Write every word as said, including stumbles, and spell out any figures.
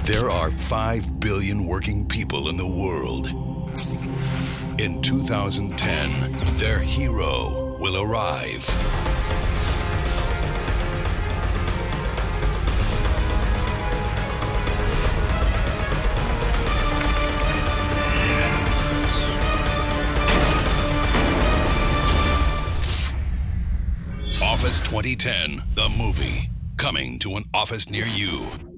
There are five billion working people in the world. In two thousand ten, their hero will arrive. Office twenty ten, the movie, coming to an office near you.